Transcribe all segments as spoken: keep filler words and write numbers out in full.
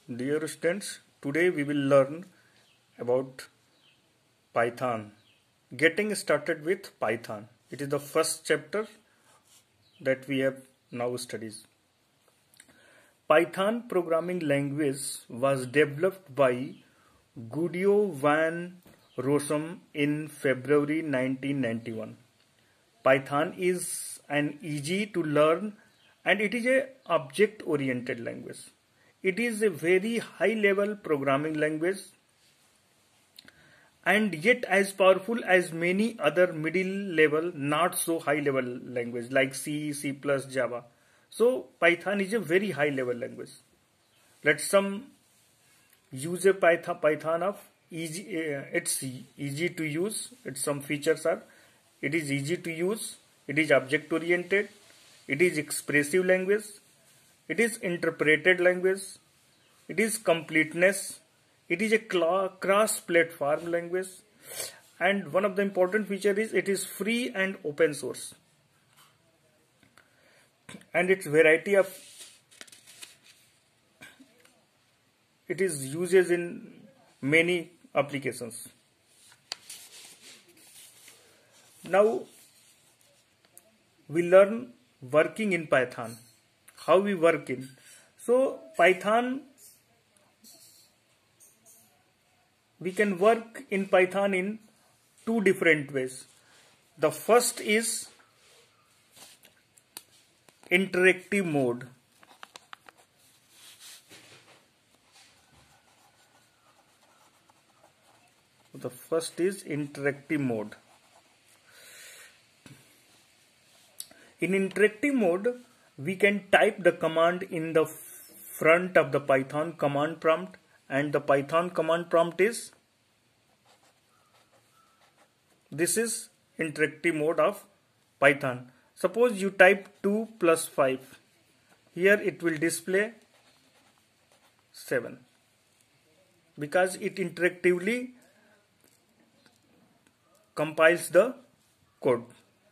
Dear students, today we will learn about Python. Getting started with Python. It is the first chapter that we have now studied. Python programming language was developed by Guido van Rossum in February nineteen ninety-one. Python is an easy to learn and it is a object oriented language. It is a very high level programming language and yet as powerful as many other middle level not so high level language like C, C plus, Java. So Python is a very high level language. Let's some use a Python Python of easy. Uh, it's easy to use. Its some features are it is easy to use. It is object oriented. It is expressive language. It is interpreted language. It is completeness. It is a cross-platform language. And one of the important features is it is free and open source. And its variety of it is uses in many applications. Now we learn working in Python. How we work in. So Python, we can work in Python in two different ways. The first is interactive mode. The first is interactive mode. In interactive mode, we can type the command in the front of the Python command prompt, and the Python command prompt is this is interactive mode of Python. Suppose you type two plus five. Here it will display seven because it interactively compiles the code.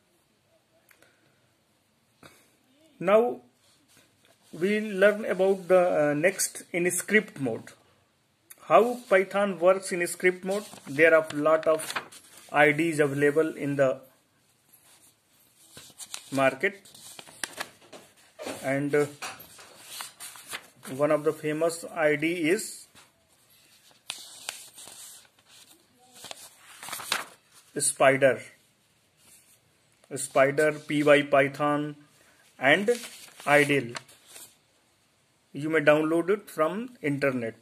Now we learn about the uh, next in script mode. How Python works in script mode. There are a lot of I Ds available in the market, and uh, one of the famous I D is Spyder, Spyder, PyPython, and Ideal. You may download it from internet.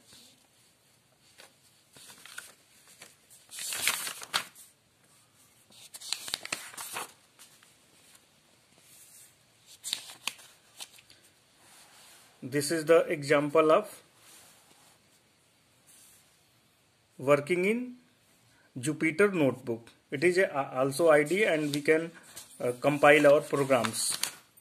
This is the example of working in Jupyter Notebook. It is a, also I D and we can uh, compile our programs.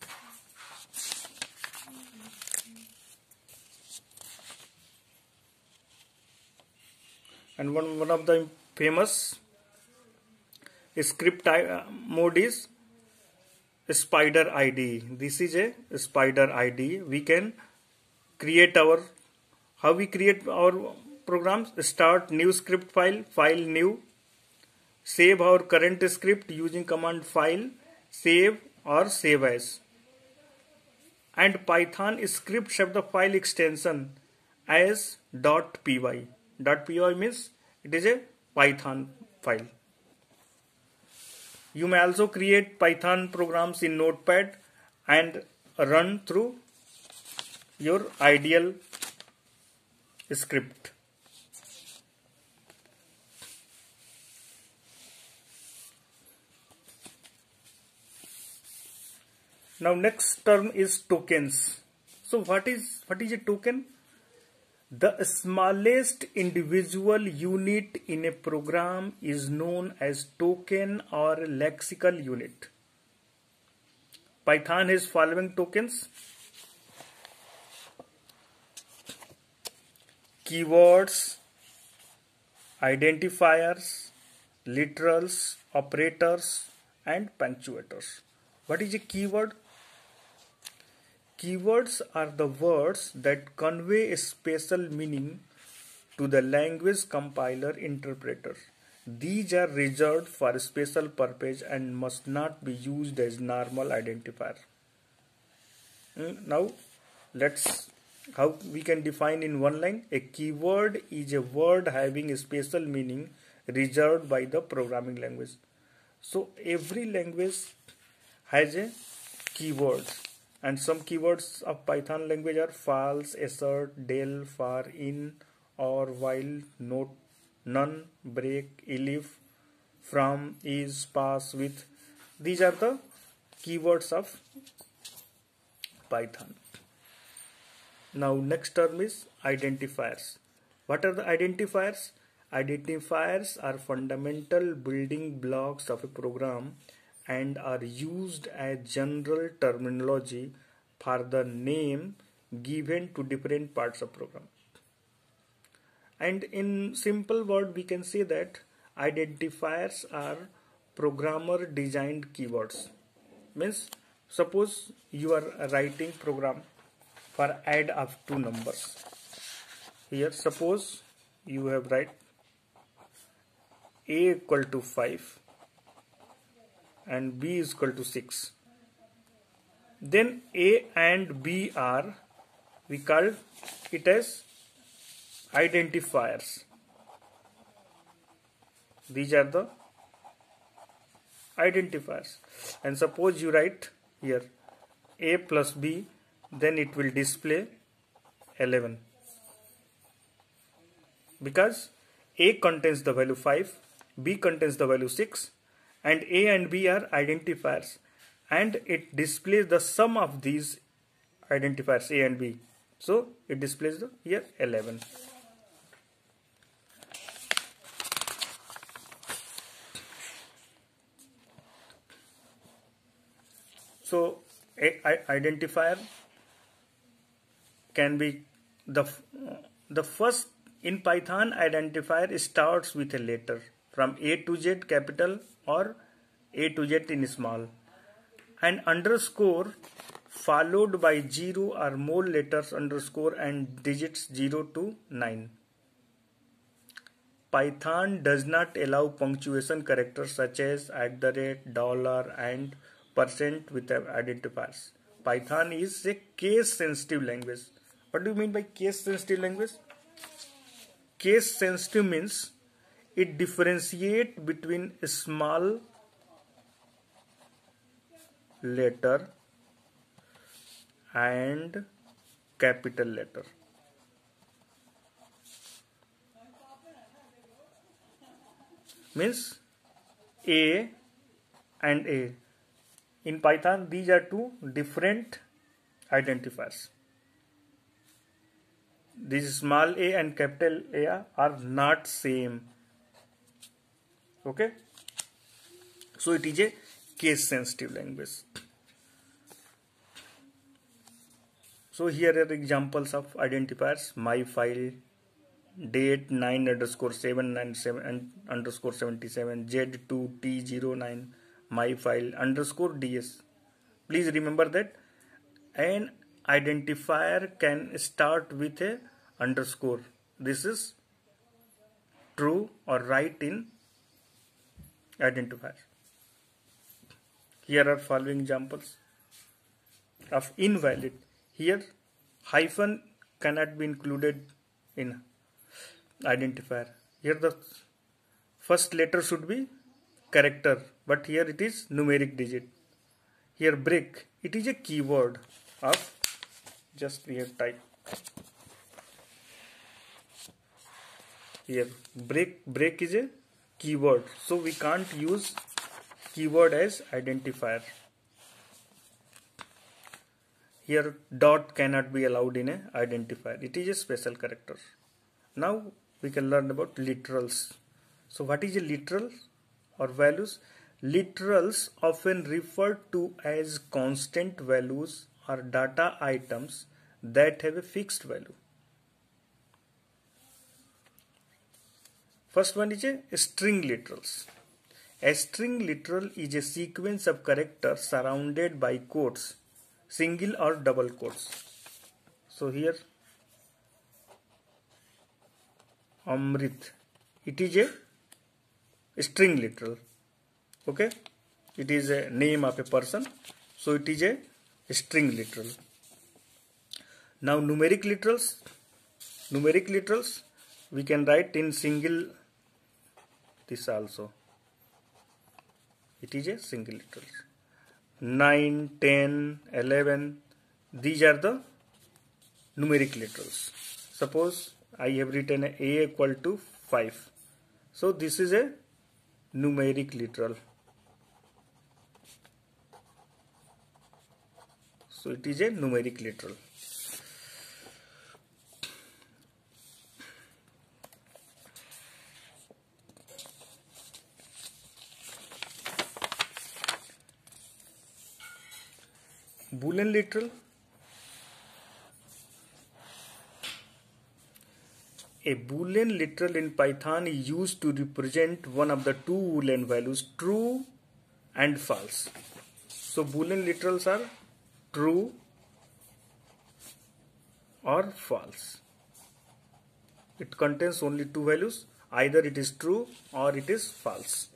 And one, one of the famous script mode is Spyder I D. This is a Spyder I D. We can create our, how we create our programs. Start new script file, file new, save our current script using command file, save or save as. And Python scripts have the file extension as .py. .py means it is a Python file. You may also create Python programs in Notepad and run through your ideal script. Now next term is tokens. So what is what is a token? The smallest individual unit in a program is known as token or lexical unit. Python has following tokens: keywords, identifiers, literals, operators, and punctuators. What is a keyword? Keywords are the words that convey a special meaning to the language compiler interpreter. These are reserved for a special purpose and must not be used as normal identifier. Now let's how we can define in one line. A keyword is a word having a special meaning reserved by the programming language. So every language has a keyword, and some keywords of Python language are false, assert, del, for, in, or, while, not, none, break, elif, from, is, pass, with. These are the keywords of Python. Now next term is identifiers. What are the identifiers? Identifiers are fundamental building blocks of a program and are used as general terminology for the name given to different parts of program. And in simple word we can say that identifiers are programmer designed keywords. Means suppose you are writing program for add of two numbers. Here suppose you have write a equal to five and b is equal to six. Then a and b are, we call it as identifiers. These are the identifiers. And suppose you write here a plus b, then it will display eleven, because a contains the value five, b contains the value six, and a and b are identifiers, and it displays the sum of these identifiers a and b. So it displays the here eleven. So a, a identifier can be the the first in Python. Identifier starts with a letter from A to Z capital or A to Z in small, and underscore followed by zero or more letters underscore and digits zero to nine. Python does not allow punctuation characters such as at the rate, dollar, and percent with identifiers. Python is a case sensitive language. What do you mean by case sensitive language? Case sensitive means it differentiates between a small letter and capital letter. Means A and A. In Python, these are two different identifiers. This small a and capital A are not same. Okay. So it is a case sensitive language. So here are examples of identifiers. My file, date nine underscore seven nine seven underscore seventy seven, Z two T zero nine, my file underscore D S. Please remember that an identifier can start with a underscore. This is true or right in identifier. Here are following examples of invalid. Here hyphen cannot be included in identifier. Here the first letter should be character, but here it is numeric digit. Here break, it is a keyword of, just we have type here, break break is a keyword, so we can't use keyword as identifier. Here dot cannot be allowed in a identifier, it is a special character. Now we can learn about literals. So what is a literal or values? Literals often referred to as constant values or data items that have a fixed value. First one is a string literals. A string literal is a sequence of characters surrounded by quotes single or double quotes. So here Amrit, it is a string literal. Okay, it is a name of a person, so it is a string literal. Now numeric literals, numeric literals we can write in single, this also, it is a single literal. nine, ten, eleven, these are the numeric literals. Suppose I have written a, a equal to five, so this is a numeric literal. So it is a numeric literal. Boolean literal. A Boolean literal in Python is used to represent one of the two Boolean values, true and false. So Boolean literals are true or false. It contains only two values, either it is true or it is false.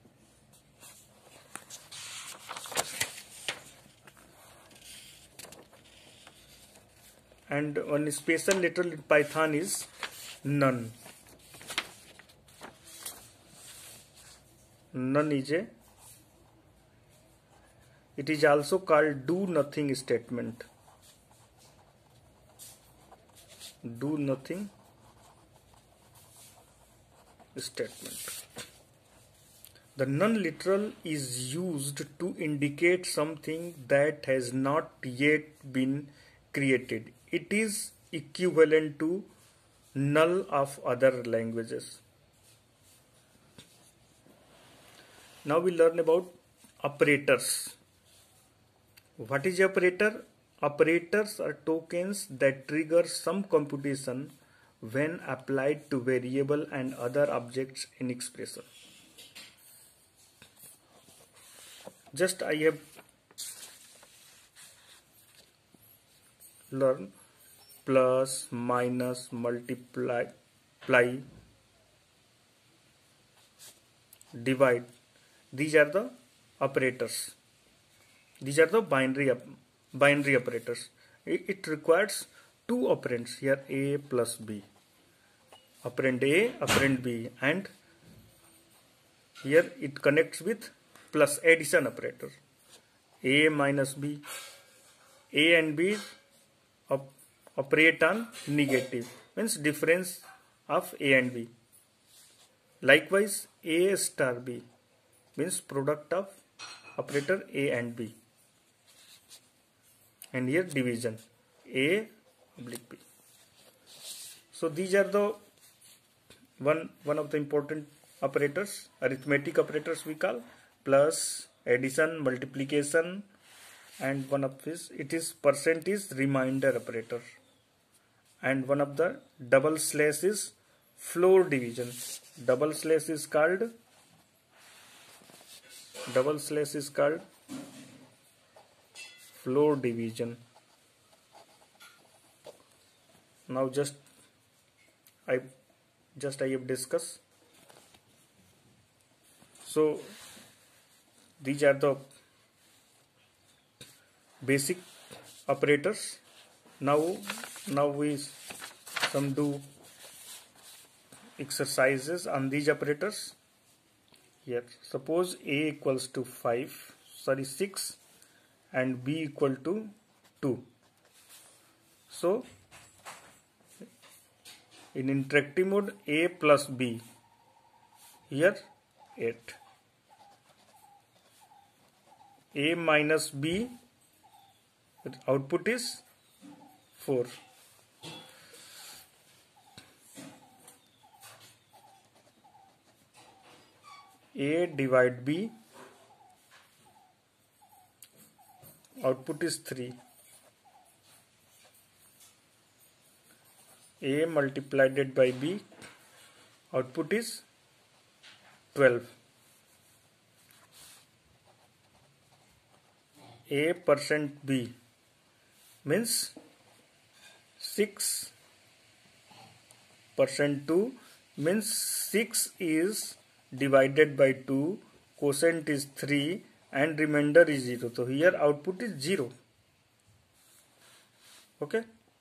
And one special literal in Python is none. None is a, it is also called do nothing statement. Do nothing statement. The none literal is used to indicate something that has not yet been created. It is equivalent to null of other languages. Now we learn about operators. What is operator? Operators are tokens that trigger some computation when applied to variable and other objects in expression. Just I have learned plus, minus, multiply, ply, divide. These are the operators. These are the binary binary operators. It requires two operands here, a plus b. Operand a, operand b, and here it connects with plus addition operator. A minus b. A and b op operate on negative, means difference of a and b. Likewise, a star b means product of operator a and b. And here division, a oblique b. So these are the one one of the important operators, arithmetic operators we call, plus, addition, multiplication, and one of this, it is percent is remainder operator, and one of the double slash is floor division. Double slash is called double slash is called floor division. Now just I just I have discussed. So these are the basic operators. Now now we some do exercises on these operators. Here suppose a equals to five, sorry six, and b equal to two. So in interactive mode, a plus b, here eight, a minus b, output is four. A divide b, output is three. A multiplied by b, output is twelve. A percent b, means six percent two means six is divided by two, quotient is three and remainder is zero. So here output is zero. Okay.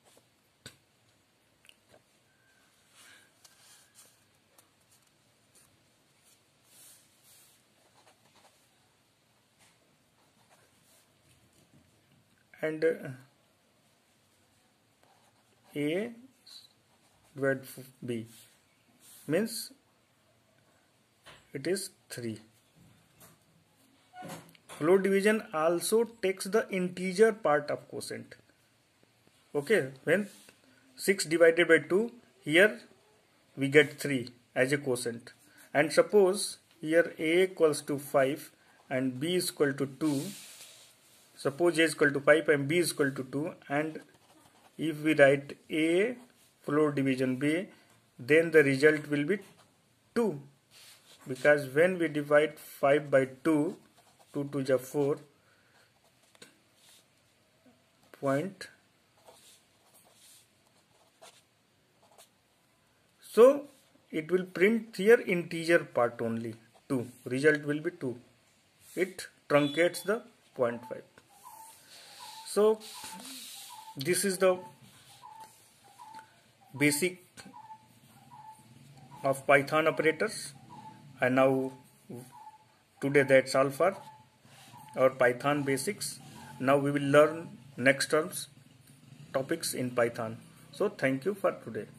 And uh, A divided B means it is three. Floor division also takes the integer part of quotient. Okay, when six divided by two, here we get three as a quotient. And suppose here A equals to five and B is equal to two. Suppose A is equal to five and B is equal to two, and if we write A floor division B, then the result will be two, because when we divide five by two, two to the four, point. So it will print here integer part only, two. Result will be two. It truncates the zero point five. So this is the basic of Python operators. And now today that's all for our Python basics. Now we will learn next terms topics in Python. So thank you for today.